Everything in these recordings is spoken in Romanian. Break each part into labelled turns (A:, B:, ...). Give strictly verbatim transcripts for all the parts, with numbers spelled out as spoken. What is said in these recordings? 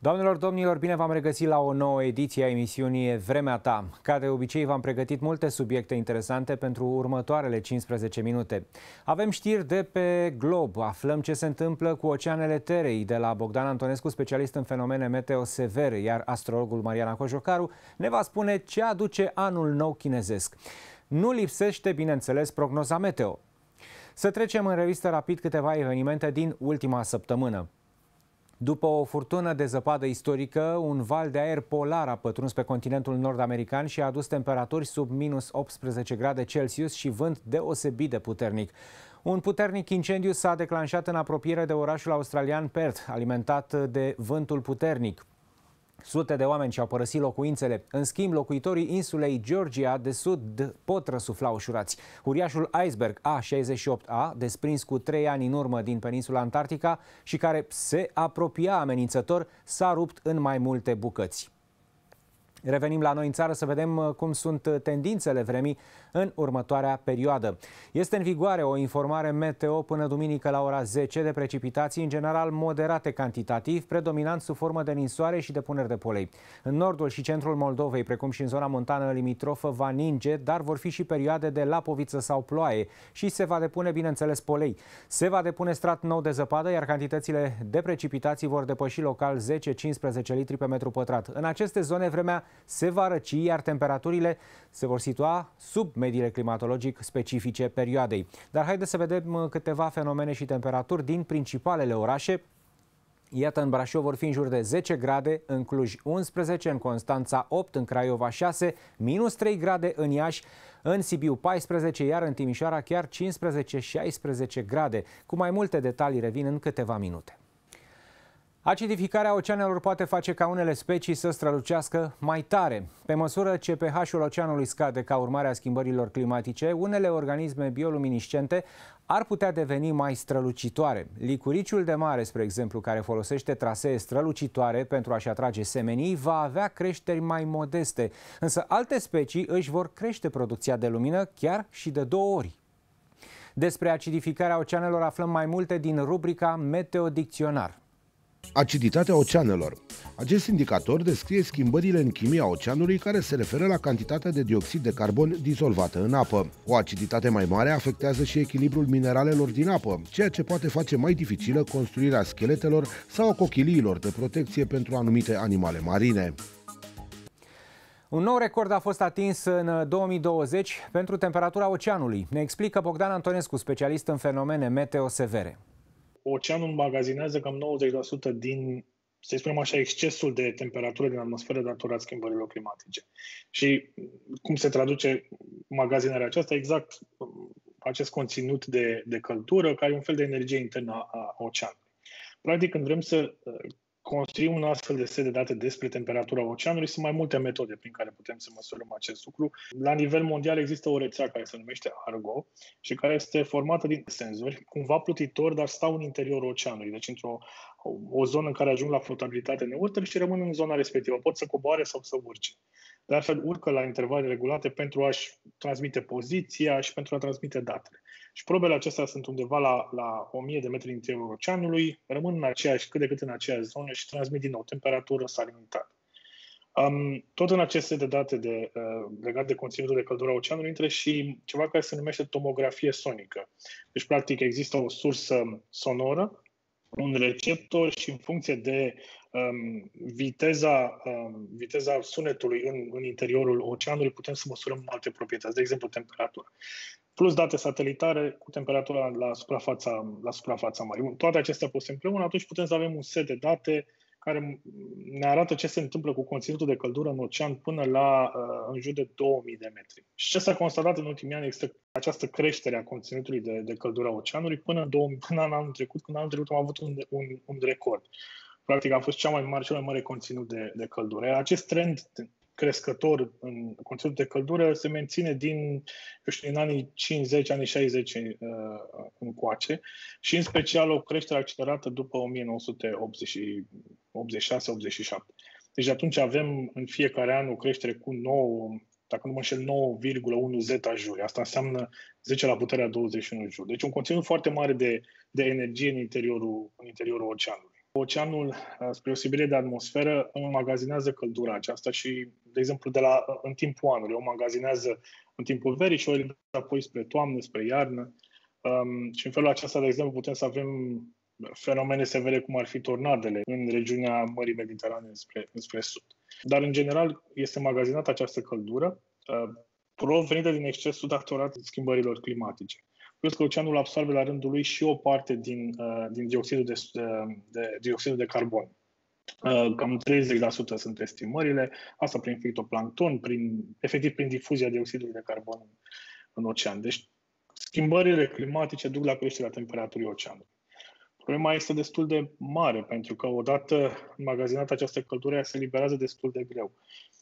A: Doamnelor, domnilor, bine v-am regăsit la o nouă ediție a emisiunii Vremea Ta. Ca de obicei, v-am pregătit multe subiecte interesante pentru următoarele cincisprezece minute. Avem știri de pe glob, aflăm ce se întâmplă cu oceanele Terei de la Bogdan Antonescu, specialist în fenomene meteo severe, iar astrologul Mariana Cojocaru ne va spune ce aduce anul nou chinezesc. Nu lipsește, bineînțeles, prognoza meteo. Să trecem în revistă rapid câteva evenimente din ultima săptămână. După o furtună de zăpadă istorică, un val de aer polar a pătruns pe continentul nord-american și a adus temperaturi sub minus optsprezece grade Celsius și vânt deosebit de puternic. Un puternic incendiu s-a declanșat în apropiere de orașul australian Perth, alimentat de vântul puternic. Sute de oameni și-au părăsit locuințele. În schimb, locuitorii insulei Georgia de Sud pot răsufla ușurați. Uriașul iceberg A șaizeci și opt A, desprins cu trei ani în urmă din peninsula Antarctica și care se apropia amenințător, s-a rupt în mai multe bucăți. Revenim la noi în țară să vedem cum sunt tendințele vremii în următoarea perioadă. Este în vigoare o informare meteo până duminică la ora zece de precipitații, în general moderate cantitativ, predominant sub formă de ninsoare și depuneri de polei. În nordul și centrul Moldovei, precum și în zona montană limitrofă, va ninge, dar vor fi și perioade de lapoviță sau ploaie și se va depune, bineînțeles, polei. Se va depune strat nou de zăpadă, iar cantitățile de precipitații vor depăși local zece cincisprezece litri pe metru pătrat. În aceste zone, vremea se va răci, iar temperaturile se vor situa sub mediile climatologic specifice perioadei. Dar haideți să vedem câteva fenomene și temperaturi din principalele orașe. Iată, în Brașov vor fi în jur de zece grade, în Cluj unsprezece, în Constanța opt, în Craiova șase, minus trei grade în Iași, în Sibiu paisprezece, iar în Timișoara chiar cincisprezece șaisprezece grade. Cu mai multe detalii revin în câteva minute. Acidificarea oceanelor poate face ca unele specii să strălucească mai tare. Pe măsură ce pH-ul oceanului scade ca urmare a schimbărilor climatice, unele organisme bioluminiscente ar putea deveni mai strălucitoare. Licuriciul de mare, spre exemplu, care folosește trasee strălucitoare pentru a-și atrage semenii, va avea creșteri mai modeste, însă alte specii își vor crește producția de lumină chiar și de două ori. Despre acidificarea oceanelor aflăm mai multe din rubrica Meteo Dicționar.
B: Aciditatea oceanelor. Acest indicator descrie schimbările în chimia oceanului care se referă la cantitatea de dioxid de carbon dizolvată în apă. O aciditate mai mare afectează și echilibrul mineralelor din apă, ceea ce poate face mai dificilă construirea scheletelor sau a cochiliilor de protecție pentru anumite animale marine.
A: Un nou record a fost atins în două mii douăzeci pentru temperatura oceanului. Ne explică Bogdan Antonescu, specialist în fenomene meteo severe.
C: Oceanul magazinează cam nouăzeci la sută din, să spunem așa, excesul de temperatură din atmosferă datorat schimbărilor climatice. Și cum se traduce magazinarea aceasta? Exact acest conținut de, de căldură, care e un fel de energie internă a oceanului. Practic, când vrem să construim un astfel de set de date despre temperatura oceanului, sunt mai multe metode prin care putem să măsurăm acest lucru. La nivel mondial există o rețea care se numește Argo și care este formată din senzori, cumva plutitori, dar stau în interiorul oceanului, deci într-o o zonă în care ajung la flotabilitate neutră și rămân în zona respectivă. Pot să coboare sau să urce. De altfel, urcă la intervale regulate pentru a-și transmite poziția și pentru a transmite datele. Și probele acestea sunt undeva la, la o mie de metri în interiorul oceanului, rămân în aceeași, cât de cât în aceeași zonă și transmit din nou temperatură, salinitate. Um, tot în acest set de date de, uh, legat de conținutul de căldură a oceanului intră și ceva care se numește tomografie sonică. Deci, practic, există o sursă sonoră, un receptor și în funcție de um, viteza, um, viteza sunetului în, în interiorul oceanului putem să măsurăm alte proprietăți, de exemplu temperatura. Plus date satelitare cu temperatura la suprafața, la suprafața mării. Toate acestea puse împreună, atunci putem să avem un set de date care ne arată ce se întâmplă cu conținutul de căldură în ocean până la uh, în jur de două mii de metri. Și ce s-a constatat în ultimii ani este această creștere a conținutului de, de căldură a oceanului până în, două mii, până în anul trecut, când anul trecut am avut un, un, un record. Practic a fost cea mai mare, cel mai mare conținut de, de căldură. Acest trend crescător în conținut de căldură se menține din, eu știu, din anii cincizeci, anii șaizeci uh, încoace și în special o creștere accelerată după o mie nouă sute optzeci și șase optzeci și șapte. Deci atunci avem în fiecare an o creștere cu nouă, dacă nu mă înșel, nouă virgulă unu zetajuli. Asta înseamnă zece la puterea douăzeci și unu juli. Deci un conținut foarte mare de, de energie în interiorul, în interiorul oceanului. Oceanul, spre osebire de atmosferă, înmagazinează căldura aceasta și, de exemplu, de la, în timpul anului, o magazinează în timpul verii și o eliberează apoi spre toamnă, spre iarnă. Um, și în felul acesta, de exemplu, putem să avem fenomene severe cum ar fi tornadele în regiunea Mării Mediterane spre, spre sud. Dar, în general, este magazinată această căldură uh, provenită din excesul datorat schimbărilor climatice. Plus că oceanul absorbe la rândul lui și o parte din, uh, din dioxidul, de, de, dioxidul de carbon. Uh, cam treizeci la sută sunt estimările, asta prin fitoplancton, prin, efectiv prin difuzia dioxidului de carbon în, în ocean. Deci schimbările climatice duc la creșterea temperaturii oceanului. Problema este destul de mare, pentru că odată înmagazinată această căldură, ea se eliberează destul de greu.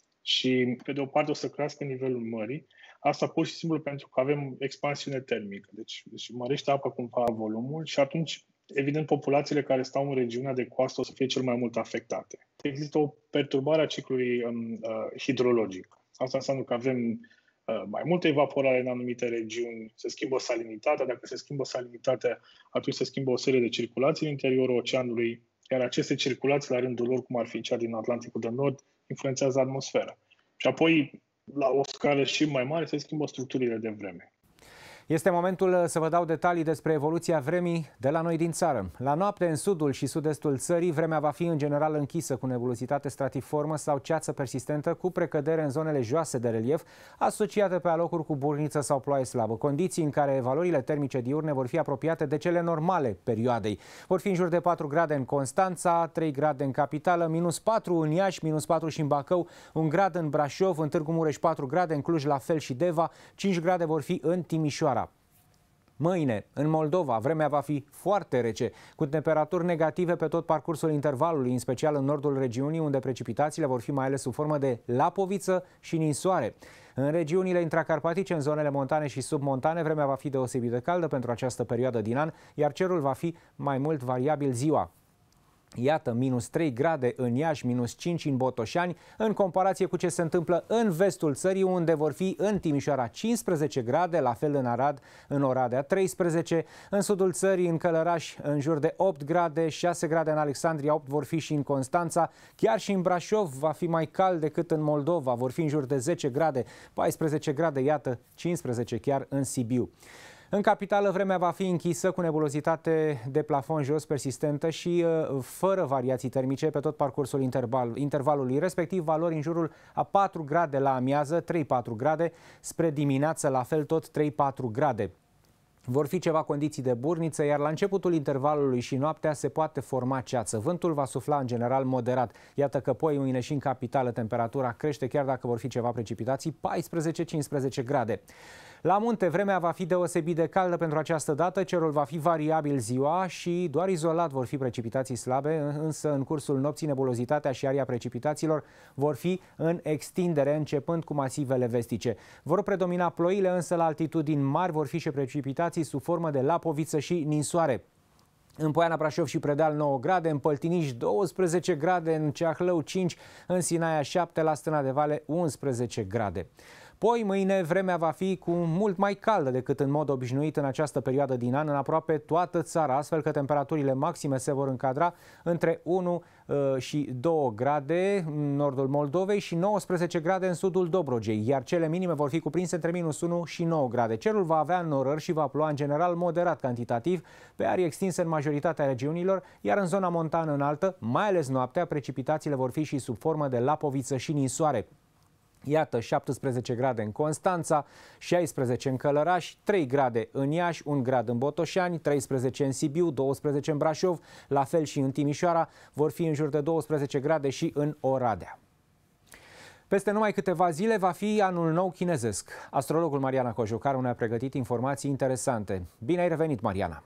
C: Și, pe de o parte, o să crească nivelul mării, asta pur și simplu pentru că avem expansiune termică. Deci, deci mărește apa cumva volumul și atunci, evident, populațiile care stau în regiunea de coastă o să fie cel mai mult afectate. Există o perturbare a ciclului um, uh, hidrologic. Asta înseamnă că avem uh, mai multă evaporare în anumite regiuni, se schimbă salinitatea. Dacă se schimbă salinitatea, atunci se schimbă o serie de circulații în interiorul oceanului, iar aceste circulații, la rândul lor, cum ar fi cea din Atlanticul de Nord, influențează atmosfera. Și apoi, la o scară și mai mare, se schimbă structurile de vreme.
A: Este momentul să vă dau detalii despre evoluția vremii de la noi din țară. La noapte, în sudul și sud-estul țării, vremea va fi în general închisă cu nebulozitate stratiformă sau ceață persistentă, cu precădere în zonele joase de relief, asociate pe alocuri cu burniță sau ploaie slabă, condiții în care valorile termice diurne vor fi apropiate de cele normale perioadei. Vor fi în jur de patru grade în Constanța, trei grade în capitală, minus patru în Iași, minus patru și în Bacău, un grad în Brașov, în Târgu Mureș patru grade, în Cluj la fel și Deva, cinci grade vor fi în Timișoara. Mâine, în Moldova, vremea va fi foarte rece, cu temperaturi negative pe tot parcursul intervalului, în special în nordul regiunii, unde precipitațiile vor fi mai ales sub formă de lapoviță și ninsoare. În regiunile intracarpatice, în zonele montane și submontane, vremea va fi deosebit de caldă pentru această perioadă din an, iar cerul va fi mai mult variabil ziua. Iată, minus trei grade în Iași, minus cinci în Botoșani, în comparație cu ce se întâmplă în vestul țării, unde vor fi în Timișoara cincisprezece grade, la fel în Arad, în Oradea treisprezece, în sudul țării, în Călăraș, în jur de opt grade, șase grade în Alexandria, opt vor fi și în Constanța, chiar și în Brașov va fi mai cald decât în Moldova, vor fi în jur de zece grade, paisprezece grade, iată, cincisprezece chiar în Sibiu. În capitală, vremea va fi închisă cu nebulozitate de plafon jos persistentă și uh, fără variații termice pe tot parcursul interval, intervalului, respectiv valori în jurul a patru grade la amiază, trei patru grade, spre dimineață la fel tot trei patru grade. Vor fi ceva condiții de burniță, iar la începutul intervalului și noaptea se poate forma ceață. Vântul va sufla în general moderat. Iată că poi, mâine și în capitală, temperatura crește, chiar dacă vor fi ceva precipitații, paisprezece cincisprezece grade. La munte, vremea va fi deosebit de caldă pentru această dată, cerul va fi variabil ziua și doar izolat vor fi precipitații slabe, însă în cursul nopții nebulozitatea și aria precipitațiilor vor fi în extindere, începând cu masivele vestice. Vor predomina ploile, însă la altitudini mari vor fi și precipitații sub formă de lapoviță și ninsoare. În Poiana Brașov și Predeal nouă grade, în Păltiniș douăsprezece grade, în Ceahlău cinci, în Sinaia șapte, la Stâna de Vale unsprezece grade. Poi, mâine, vremea va fi cu mult mai caldă decât în mod obișnuit în această perioadă din an, în aproape toată țara, astfel că temperaturile maxime se vor încadra între unu și doi grade în nordul Moldovei și nouăsprezece grade în sudul Dobrogei, iar cele minime vor fi cuprinse între minus unu și nouă grade. Cerul va avea înnorări și va ploua în general moderat cantitativ, pe arii extinse în majoritatea regiunilor, iar în zona montană înaltă, mai ales noaptea, precipitațiile vor fi și sub formă de lapoviță și ninsoare. Iată, șaptesprezece grade în Constanța, șaisprezece în Călăraș, trei grade în Iași, un grad în Botoșani, treisprezece în Sibiu, douăsprezece în Brașov, la fel și în Timișoara, vor fi în jur de douăsprezece grade și în Oradea. Peste numai câteva zile va fi anul nou chinezesc. Astrologul Mariana Cojocaru ne-a pregătit informații interesante. Bine ai revenit, Mariana!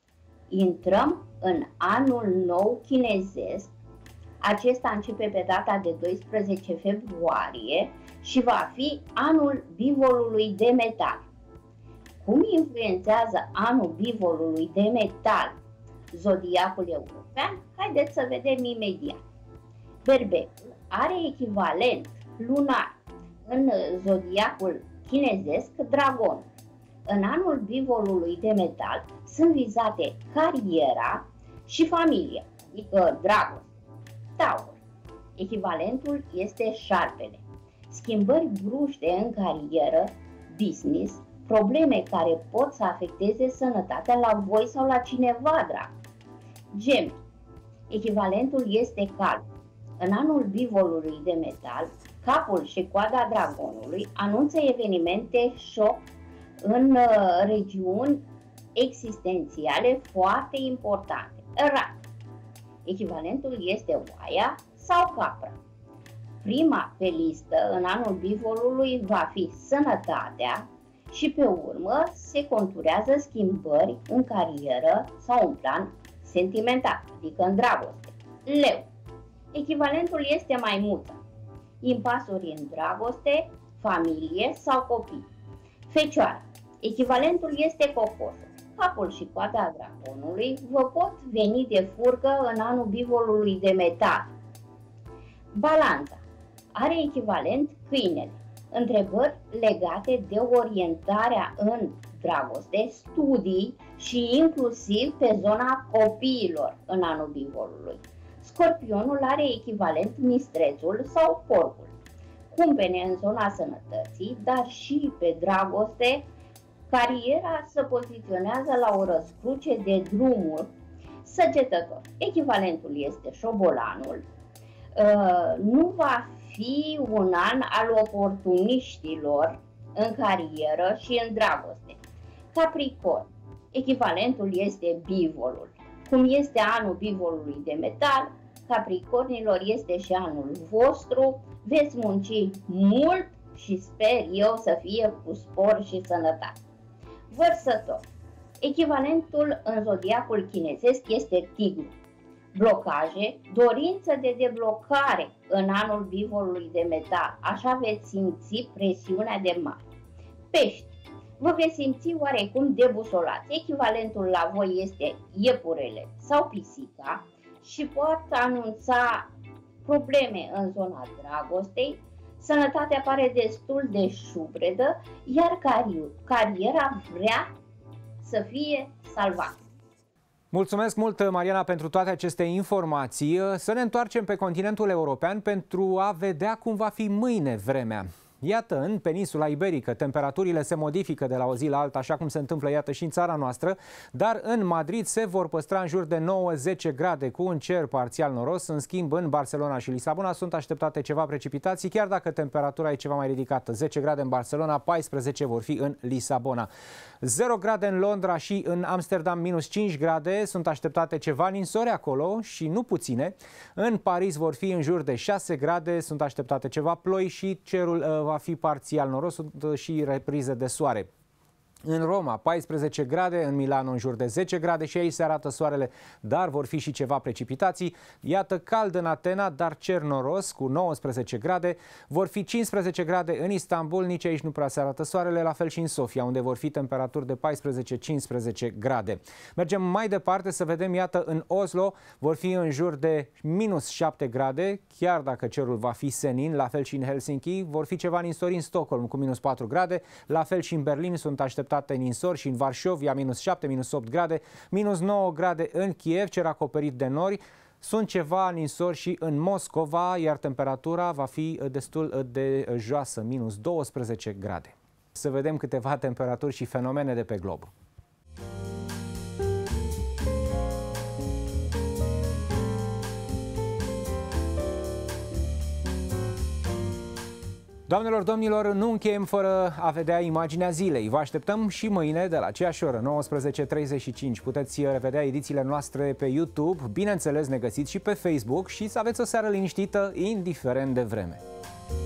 D: Intrăm în anul nou chinezesc. Acesta începe pe data de doisprezece februarie și va fi anul bivolului de metal. Cum influențează anul bivolului de metal zodiacul european? Haideți să vedem imediat. Berbecul are echivalent lunar în zodiacul chinezesc dragon. În anul bivolului de metal sunt vizate cariera și familia. adică dragoste. Taur. Echivalentul este șarpele. Schimbări bruște în carieră, business, probleme care pot să afecteze sănătatea la voi sau la cineva drag. Gemeni. Echivalentul este calm. În anul bivolului de metal, capul și coada dragonului anunță evenimente șoc în uh, regiuni existențiale foarte importante. Rat. Echivalentul este oaia sau capra. Prima pe listă în anul bivolului va fi sănătatea și pe urmă se conturează schimbări în carieră sau în plan sentimental, adică în dragoste. Leu. Echivalentul este maimuța. Impasuri în dragoste, familie sau copii. Fecioara. Echivalentul este cocosul. Capul și coada dragonului vă pot veni de furcă în anul bivolului de metal. Balanța. Are echivalent câinele. Întrebări legate de orientarea în dragoste, studii și inclusiv pe zona copiilor în anul bivolului. Scorpionul are echivalent mistrețul sau porcul. Cumpene în zona sănătății, dar și pe dragoste. Cariera se poziționează la o răscruce de drumuri. Săgetător. Echivalentul este șobolanul. Uh, nu va fi un an al oportuniștilor în carieră și în dragoste. Capricorn. Echivalentul este bivolul. Cum este anul bivolului de metal, Capricornilor este și anul vostru. Veți munci mult și sper eu să fie cu spor și sănătate. Vărsător. Echivalentul în zodiacul chinezesc este tigru. Blocaje, dorință de deblocare în anul bivolului de metal, așa veți simți presiunea de mare. Pești. Vă veți simți oarecum debusolați. Echivalentul la voi este iepurele sau pisica și pot anunța probleme în zona dragostei. Sănătatea pare destul de șubredă, iar cariera vrea să fie salvată.
A: Mulțumesc mult, Mariana, pentru toate aceste informații. Să ne întoarcem pe continentul european pentru a vedea cum va fi mâine vremea. Iată, în peninsula iberică, temperaturile se modifică de la o zi la alta, așa cum se întâmplă, iată, și în țara noastră, dar în Madrid se vor păstra în jur de nouă zece grade cu un cer parțial noros. În schimb, în Barcelona și Lisabona sunt așteptate ceva precipitații, chiar dacă temperatura e ceva mai ridicată. zece grade în Barcelona, paisprezece vor fi în Lisabona. zero grade în Londra și în Amsterdam, minus cinci grade, sunt așteptate ceva ninsori acolo și nu puține. În Paris vor fi în jur de șase grade, sunt așteptate ceva ploi și cerul uh, va fi parțial noros, sunt și reprize de soare. În Roma, paisprezece grade, în Milano în jur de zece grade și aici se arată soarele, dar vor fi și ceva precipitații. Iată, cald în Atena, dar cer noros cu nouăsprezece grade. Vor fi cincisprezece grade în Istanbul, nici aici nu prea se arată soarele, la fel și în Sofia, unde vor fi temperaturi de paisprezece cincisprezece grade. Mergem mai departe să vedem, iată, în Oslo vor fi în jur de minus șapte grade, chiar dacă cerul va fi senin, la fel și în Helsinki, vor fi ceva ninsori în Stockholm cu minus patru grade, la fel și în Berlin sunt așteptate ninsori și în Varșovia minus șapte, minus opt grade, minus nouă grade în Kiev, cer acoperit de nori. Sunt ceva ninsori și în Moscova, iar temperatura va fi destul de joasă, minus douăsprezece grade. Să vedem câteva temperaturi și fenomene de pe glob. Doamnelor, domnilor, nu încheiem fără a vedea imaginea zilei. Vă așteptăm și mâine de la aceeași oră, nouăsprezece treizeci și cinci. Puteți revedea edițiile noastre pe YouTube, bineînțeles ne găsiți și pe Facebook și să aveți o seară liniștită, indiferent de vreme.